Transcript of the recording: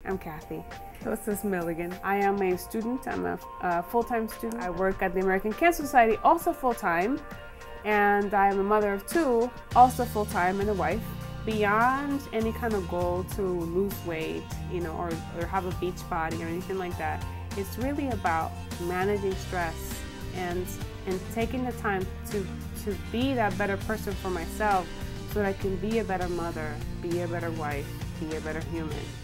I'm Kathy. This is Milligan. I am a student. I'm a full-time student. I work at the American Cancer Society, also full-time, and I am a mother of two, also full-time, and a wife. Beyond any kind of goal to lose weight, or have a beach body or anything like that, it's really about managing stress and taking the time to be that better person for myself so that I can be a better mother, be a better wife, be a better human.